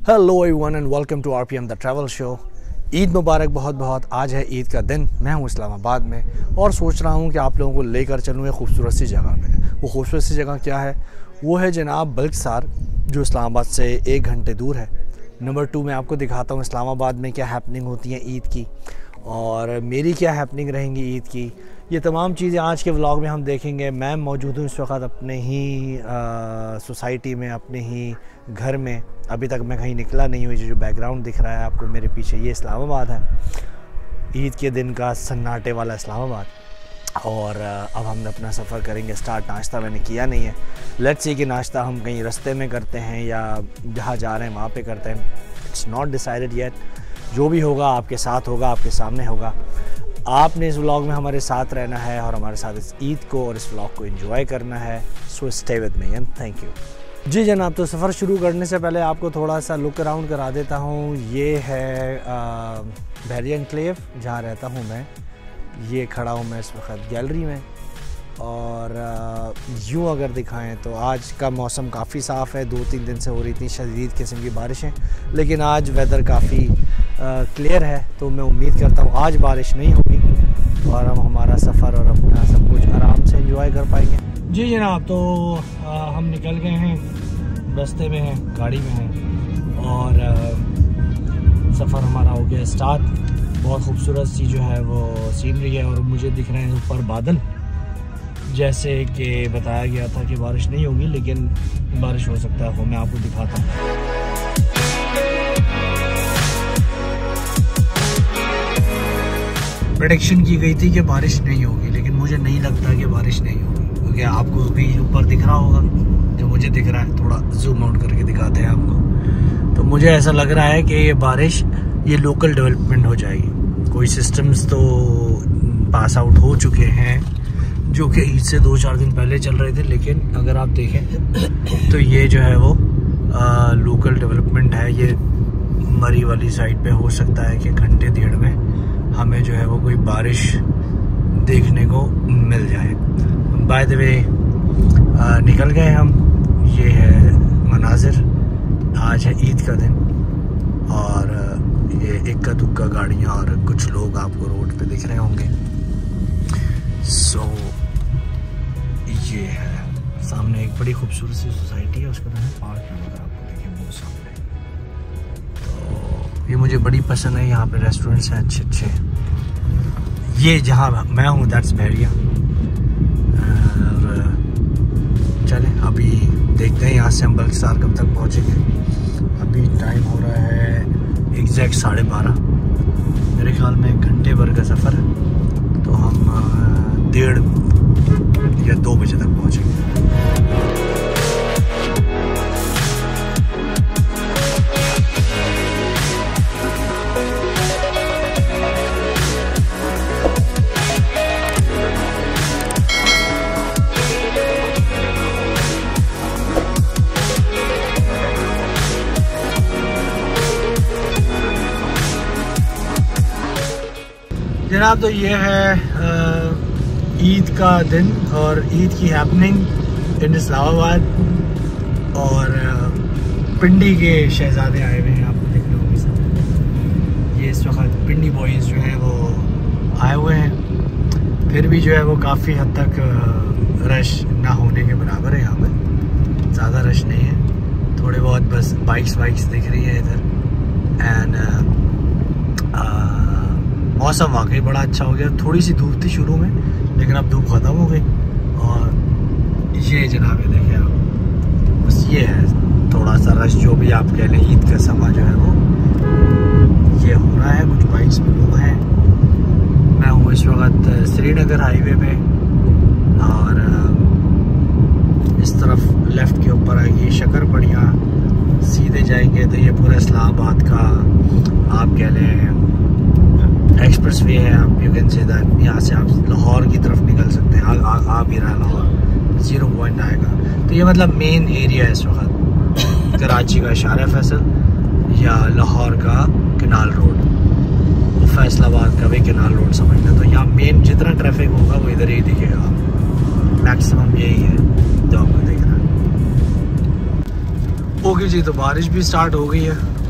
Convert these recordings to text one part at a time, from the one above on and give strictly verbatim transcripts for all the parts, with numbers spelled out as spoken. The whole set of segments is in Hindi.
Hello everyone and welcome to RPM the travel show. Eid मुबारक बहुत बहुत। आज है ईद का दिन। मैं हूं इस्लामाबाद में और सोच रहा हूं कि आप लोगों को लेकर चलूं एक खूबसूरत सी जगह पे। वो खूबसूरत सी जगह क्या है? वो है जनाब बल्कसार, जो इस्लामाबाद से एक घंटे दूर है। नंबर टू, मैं आपको दिखाता हूँ इस्लामाबाद में क्या हैपनिंग होती है ईद की और मेरी क्या हैपनिंग रहेंगी ईद की। ये तमाम चीज़ें आज के व्लॉग में हम देखेंगे। मैं मौजूद हूँ इस वक्त अपने ही सोसाइटी में, अपने ही घर में। अभी तक मैं कहीं निकला नहीं हूँ। जो बैकग्राउंड दिख रहा है आपको मेरे पीछे, ये इस्लामाबाद है, ईद के दिन का सन्नाटे वाला इस्लामाबाद। और अब हम अपना सफ़र करेंगे स्टार्ट। नाश्ता मैंने किया नहीं है। लेट्स सी कि नाश्ता हम कहीं रास्ते में करते हैं या जहाँ जा रहे हैं वहाँ पे करते हैं। It's not decided yet. जो भी होगा आपके साथ होगा, आपके सामने होगा। आपने इस व्लॉग में हमारे साथ रहना है और हमारे साथ इस ईद को और इस व्लॉग को एंजॉय करना है। So stay with me and thank you. जी जनाब, तो सफ़र शुरू करने से पहले आपको थोड़ा सा लुक अराउंड करा देता हूँ। ये है बहरिया एनक्लेव, जहाँ रहता हूँ मैं। ये खड़ा हूँ मैं इस वक्त गैलरी में। और यूँ अगर दिखाएं तो आज का मौसम काफ़ी साफ़ है। दो तीन दिन से हो रही थी शदीद किस्म की बारिशें, लेकिन आज वेदर काफ़ी क्लियर है। तो मैं उम्मीद करता हूँ आज बारिश नहीं होगी और हम हमारा सफ़र और अपना सब कुछ आराम से एंजॉय कर पाएंगे। जी जनाब, तो आ, हम निकल गए हैं, रास्ते में हैं, गाड़ी में हैं और सफ़र हमारा हो गया स्टार्ट। बहुत खूबसूरत सी जो है वो सीनरी है और मुझे दिख रहे हैं ऊपर बादल। जैसे कि बताया गया था कि बारिश नहीं होगी, लेकिन बारिश हो सकता है। वो मैं आपको दिखाता हूँ। प्रेडिक्शन की गई थी कि बारिश नहीं होगी, लेकिन मुझे नहीं लगता कि बारिश नहीं होगी, क्योंकि आपको भी ऊपर दिख रहा होगा जो मुझे दिख रहा है। थोड़ा जूम आउट करके दिखाते हैं आपको। तो मुझे ऐसा लग रहा है कि ये बारिश ये लोकल डेवलपमेंट हो जाएगी। कोई सिस्टम्स तो पास आउट हो चुके हैं जो कि ईद से दो चार दिन पहले चल रहे थे, लेकिन अगर आप देखें तो ये जो है वो आ, लोकल डेवलपमेंट है। ये मरी वाली साइड पे हो सकता है कि घंटे डेढ़ में हमें जो है वो कोई बारिश देखने को मिल जाए। बाय द वे निकल गए हम। ये है मनाजिर। आज है ईद का दिन और ये इक्का दुक्का गाड़ियाँ और कुछ लोग आपको रोड पे दिख रहे होंगे। सो so, ये है सामने एक बड़ी खूबसूरत सी सोसाइटी है, उसका नाम है पार्क नगर। आपको देखिए वो सामने। तो ये मुझे बड़ी पसंद है। यहाँ पे रेस्टोरेंट्स हैं अच्छे अच्छे। ये जहाँ मैं हूँ दैट्स बहरिया। और चले अभी देखते हैं यहाँ से हम बल्कसार कब तक पहुँचेंगे। अभी टाइम हो रहा है एग्जैक्ट साढ़े बारह। मेरे ख्याल में एक घंटे भर का सफ़र है, तो हम डेढ़ या दो बजे तक पहुँचेंगे। जनाब, तो ये है ईद का दिन और ईद की हैपनिंग इन इस्लामाबाद। और पिंडी के शहजादे आए हुए हैं, आपको देख रहे होंगे सब। ये इस वक्त पिंडी बॉयज़ जो हैं वो आए हुए हैं। फिर भी जो है वो काफ़ी हद तक रश ना होने के बराबर है। यहाँ पर ज़्यादा रश नहीं है, थोड़े बहुत बस बाइक्स बाइक्स दिख रही है इधर। एंड मौसम वाकई बड़ा अच्छा हो गया। थोड़ी सी धूप थी शुरू में, लेकिन अब धूप ख़त्म हो गई। और ये जनाब ये देखें आप, बस ये है थोड़ा सा रश, जो भी आप कह लें। ईद का समा जो है वो ये हो रहा है। कुछ बाइक्स में लोग हैं। मैं हूँ इस वक्त श्रीनगर हाईवे पे और इस तरफ लेफ़्ट के ऊपर आएगी शक्कर बढ़िया। सीधे जाएंगे तो ये पूरा इस्लामाबाद का आप कह लें एक्सप्रेस वे है। आप यू कैन से दैट यहाँ से आप लाहौर की तरफ निकल सकते हैं। आ, आ, आ भी रहा लाहौर, ज़ीरो पॉइंट आएगा। तो ये मतलब मेन एरिया है इस वक्त। कराची का इशारा फैसल या लाहौर का कनाल रोड, फैसलाबाद का भी कनाल रोड समझना। तो यहाँ मेन जितना ट्रैफिक होगा वो इधर ही दिखेगा। मैक्सिमम यही है जो आपको दिख रहा है। ओके जी, तो बारिश भी स्टार्ट हो गई है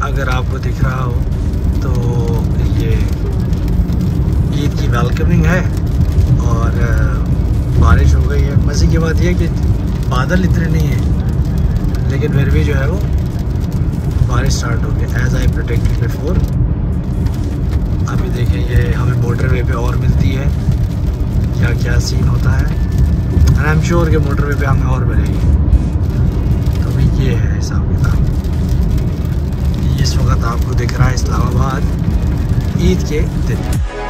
अगर आपको दिख रहा हो तो ये ईद की वेलकमिंग है और बारिश हो गई है। मज़े की बात यह है कि बादल इतने नहीं हैं, लेकिन फिर भी जो है वो बारिश स्टार्ट हो गई एज आई प्रेडिक्टेड बिफोर। अभी देखें ये हमें मोटरवे पे और मिलती है, क्या क्या सीन होता है। एंड आई एम श्योर कि मोटरवे पे हमें और मिलेगी। तो अभी ये है हिसाब किताब। इस वक्त आपको दिख रहा है इस्लामाबाद ईद के दिन।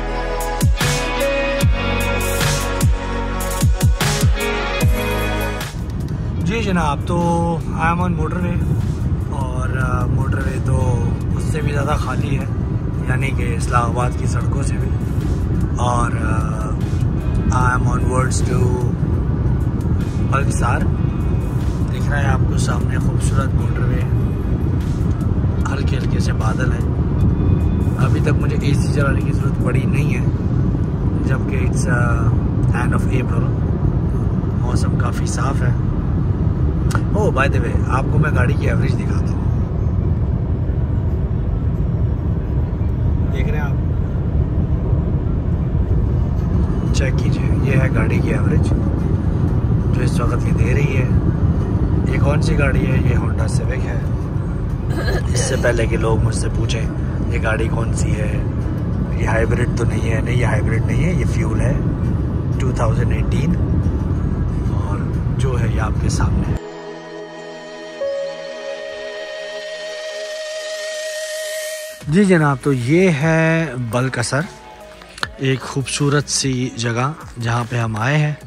जी जनाब, तो आई एम ऑन मोटरवे और मोटरवे तो उससे भी ज़्यादा खाली है, यानी कि इस्लामाबाद की सड़कों से भी। और I am onwards to Balkassar. दिख रहा है आपको सामने खूबसूरत मोटरवे, हल्के हल्के से बादल हैं। अभी तक मुझे एसी चलाने की ज़रूरत पड़ी नहीं है, जबकि इट्स एंड ऑफ अप्रैल, मौसम काफ़ी साफ़ है। ओह बाय द वे, आपको मैं गाड़ी की एवरेज दिखाता हूँ। देख रहे हैं आप, चेक कीजिए, ये है गाड़ी की एवरेज जो इस वक्त ये दे रही है। ये कौन सी गाड़ी है? ये होंडा सिविक है। इससे पहले कि लोग मुझसे पूछें ये गाड़ी कौन सी है, ये हाइब्रिड तो नहीं है। नहीं, ये हाइब्रिड नहीं है, ये फ्यूल है टू थाउजेंड एटीन। और जो है ये आपके सामने है। जी जनाब, तो ये है बल्कसर, एक खूबसूरत सी जगह जहाँ पे हम आए हैं।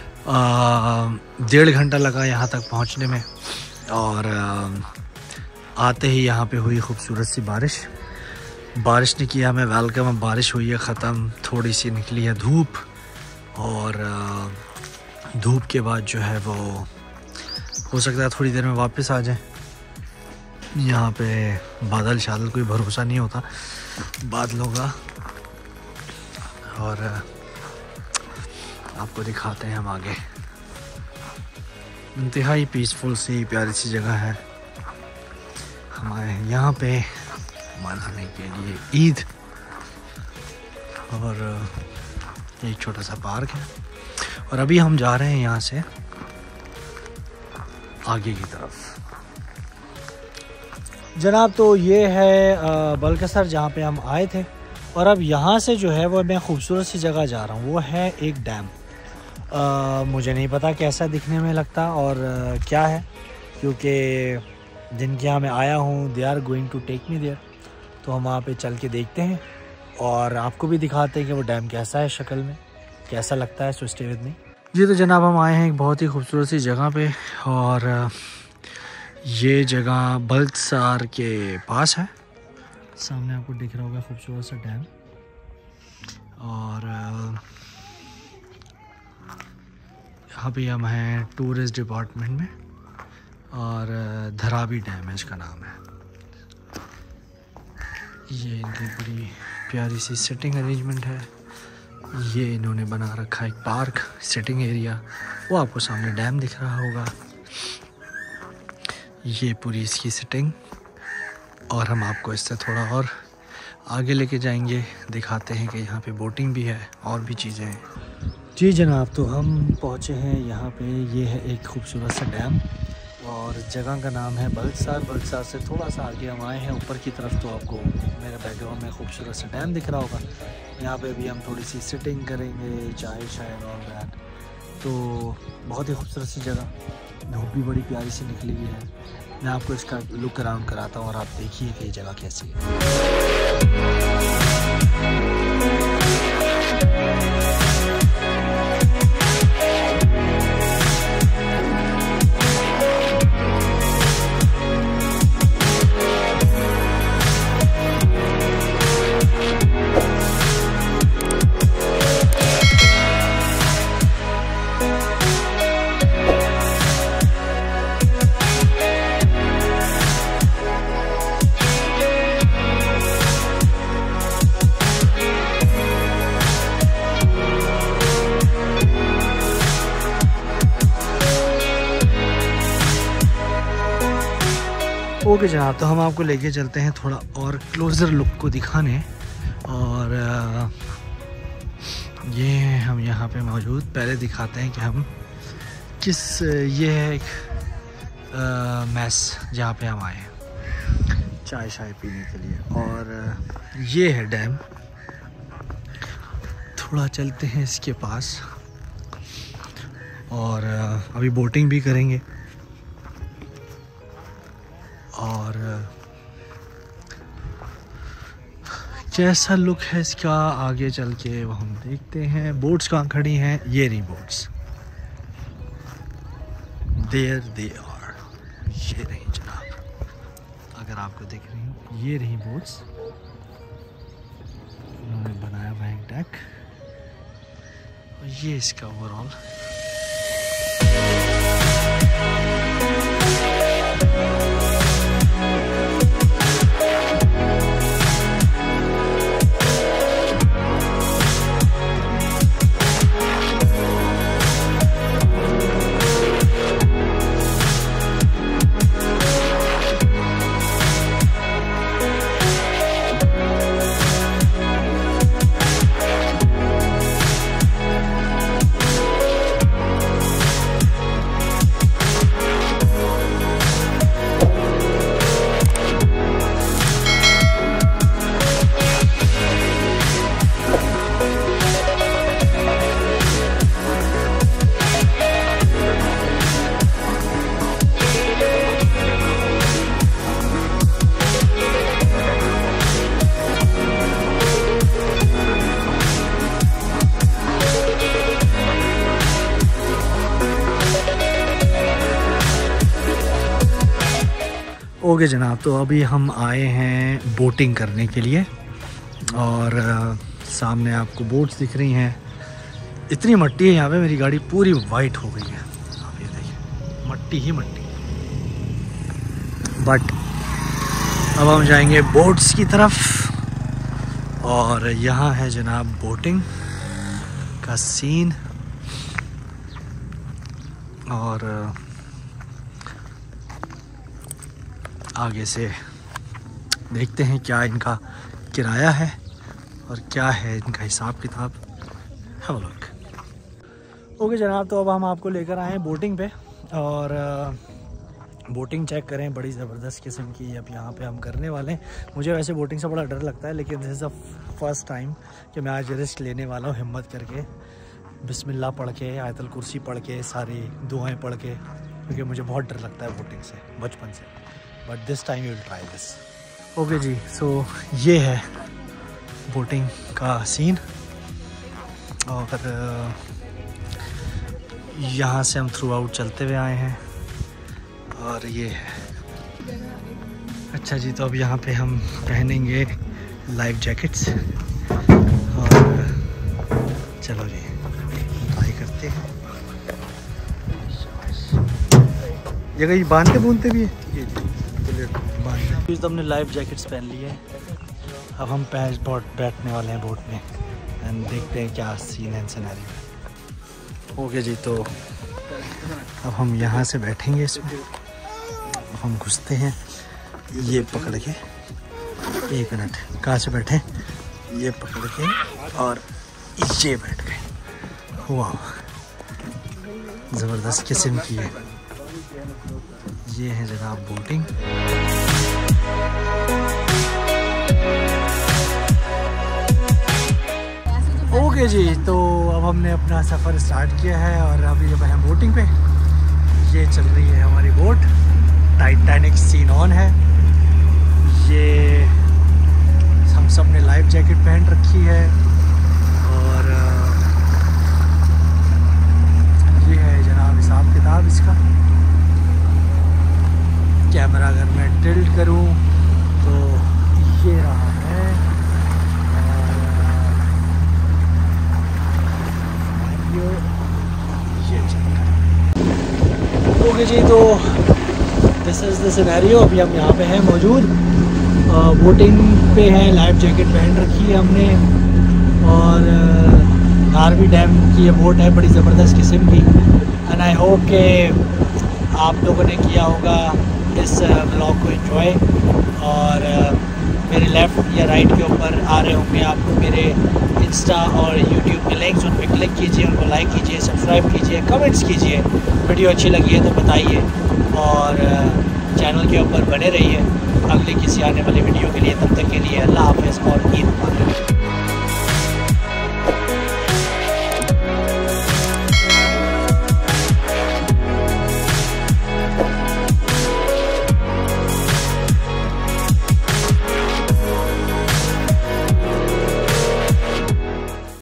डेढ़ घंटा लगा यहाँ तक पहुँचने में और आ, आते ही यहाँ पे हुई खूबसूरत सी बारिश। बारिश ने किया हमें वेलकम। अब बारिश हुई है ख़त्म, थोड़ी सी निकली है धूप और आ, धूप के बाद जो है वो हो सकता है थोड़ी देर में वापस आ जाए। यहाँ पे बादल शादल कोई भरोसा नहीं होता बादलों का। और आपको दिखाते हैं हम आगे। इंतहाई पीसफुल सी प्यारी सी जगह है। हमारे यहाँ पे मनाने के लिए ईद, और एक छोटा सा पार्क है। और अभी हम जा रहे हैं यहाँ से आगे की तरफ। जनाब, तो ये है बल्कसर जहाँ पे हम आए थे। और अब यहाँ से जो है वो मैं खूबसूरत सी जगह जा रहा हूँ, वो है एक डैम। आ, मुझे नहीं पता कैसा दिखने में लगता और आ, क्या है, क्योंकि जिनके यहाँ मैं आया हूँ they are going to take me there. तो हम वहाँ पे चल के देखते हैं और आपको भी दिखाते हैं कि वो डैम कैसा है, शक्ल में कैसा लगता है। सो स्टे विद मी। जी तो जनाब, हम आए हैं एक बहुत ही खूबसूरत सी जगह पे और ये जगह बल्कसार के पास है। सामने आपको दिख रहा होगा खूबसूरत सा डैम। और यहाँ पे हम हैं टूरिस्ट डिपार्टमेंट में और धरावी डैम है इसका नाम है। ये इनकी बड़ी प्यारी सी सिटिंग अरेंजमेंट है। ये इन्होंने बना रखा है एक पार्क, सिटिंग एरिया। वो आपको सामने डैम दिख रहा होगा। ये पूरी इसकी सिटिंग, और हम आपको इससे थोड़ा और आगे लेके जाएंगे, दिखाते हैं कि यहाँ पे बोटिंग भी है और भी चीज़ें हैं। जी जनाब, तो हम पहुँचे हैं यहाँ पे। ये है एक खूबसूरत सा डैम और जगह का नाम है बल्कसार। बल्कसार से थोड़ा सा आगे हम आए हैं ऊपर की तरफ, तो आपको मेरे बैकग्राउंड में खूबसूरत सा डैम दिख रहा होगा। यहाँ पे भी हम थोड़ी सी सिटिंग करेंगे, चाय शाय और दैट। तो बहुत ही खूबसूरत सी जगह, धूप भी बड़ी प्यारी सी निकली हुई है। मैं आपको इसका लुक अराउंड कराता हूँ और आप देखिए कि ये जगह कैसी है। ओके जनाब, तो हम आपको लेके चलते हैं थोड़ा और क्लोज़र लुक को दिखाने। और ये हम यहाँ पे मौजूद, पहले दिखाते हैं कि हम किस, ये है एक मैस जहाँ पे हम आए हैं चाय शाय पीने के लिए। और ये है डैम, थोड़ा चलते हैं इसके पास और अभी बोटिंग भी करेंगे। और कैसा लुक है इसका आगे चल के वो हम देखते हैं। बोट्स कहाँ खड़ी हैं? ये रही बोट्स, देयर दे आर, ये रही जनाब, अगर आपको दिख रही हो ये रही बोट्स। उन्होंने बनाया हुआ है डेक और ये इसका ओवरऑल। ओके जनाब, तो अभी हम आए हैं बोटिंग करने के लिए और आ, सामने आपको बोट्स दिख रही हैं। इतनी मट्टी है यहाँ पे, मेरी गाड़ी पूरी वाइट हो गई है, आप ये देखिए, मट्टी ही मट्टी। बट अब हम जाएंगे बोट्स की तरफ और यहाँ है जनाब बोटिंग का सीन। और आगे से देखते हैं क्या इनका किराया है और क्या है इनका हिसाब किताब। Have a look. ओके जनाब, तो अब हम आपको लेकर आए हैं बोटिंग पे और बोटिंग चेक करें, बड़ी ज़बरदस्त किस्म की अब यहाँ पे हम करने वाले हैं। मुझे वैसे बोटिंग से बड़ा डर लगता है, लेकिन this is the first time कि मैं आज रिस्क लेने वाला हूँ, हिम्मत करके बिस्मिल्लाह पढ़ के, आयतल कुर्सी पढ़ के, सारी दुआएं पढ़ के, क्योंकि मुझे बहुत डर लगता है बोटिंग से बचपन से। But this time you will try this. Okay जी, सो ये है बोटिंग का सीन और यहाँ से हम थ्रू आउट चलते हुए आए हैं और ये है। अच्छा जी, तो अब यहाँ पे हम पहनेंगे लाइफ जैकेट्स और चलो जी ट्राई करते हैं। ये कहीं बांधते बूंदते भी है, ये बांधते। तो हमने लाइफ जैकेट्स पहन ली है, अब हम पैच बोट बैठने वाले हैं बोट में एंड देखते हैं क्या सीन है सिनेरियो। ओके जी, तो अब हम यहाँ से बैठेंगे इसमें, हम घुसते हैं ये पकड़ के। एक मिनट, कहाँ से बैठे? ये पकड़ के और ये बैठ गए। वाह, ज़बरदस्त किस्म की है। ये है जनाब बोटिंग। ओके जी, तो अब हमने अपना सफ़र स्टार्ट किया है और अभी जब हम बोटिंग पे, ये चल रही है हमारी बोट, टाइटैनिक सीन ऑन है। ये हम सब ने लाइफ जैकेट पहन रखी है और ये है जनाब हिसाब किताब इसका। कैमरा अगर मैं टिल्ट करूं तो ये रहा है और ये ओके जी, तो दिस इज़ द सिनेरियो। अभी हम यहाँ पे हैं मौजूद, बोटिंग पे हैं, लाइफ जैकेट पहन रखी है हमने और नारवी डैम की ये बोट है, बड़ी ज़बरदस्त किस्म की। एंड आई होप के आप लोगों ने किया होगा इस ब्लॉग को एंजॉय। और मेरे लेफ़्ट या राइट के ऊपर आ रहे होंगे आपको मेरे इंस्टा और यूट्यूब के लिंक्स, उन पर क्लिक कीजिए, उनको लाइक कीजिए, सब्सक्राइब कीजिए, कमेंट्स कीजिए। वीडियो अच्छी लगी है तो बताइए और चैनल के ऊपर बने रहिए अगले किसी आने वाली वीडियो के लिए। तब तक के लिए अल्लाह हाफ़िज़ और ईद मुबारक।